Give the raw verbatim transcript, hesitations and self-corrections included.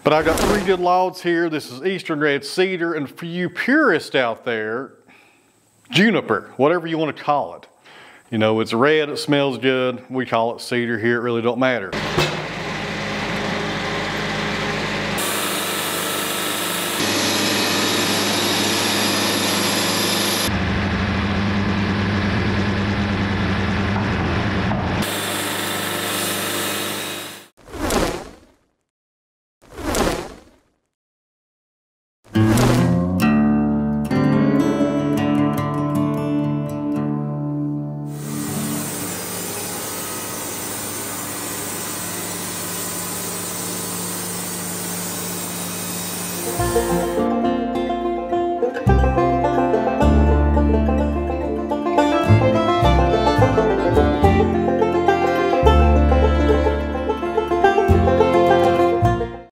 But I've got three good logs here. This is Eastern Red Cedar, and for you purists out there, Juniper, whatever you want to call it. You know, it's red, it smells good. We call it cedar here, it really don't matter. Thank you.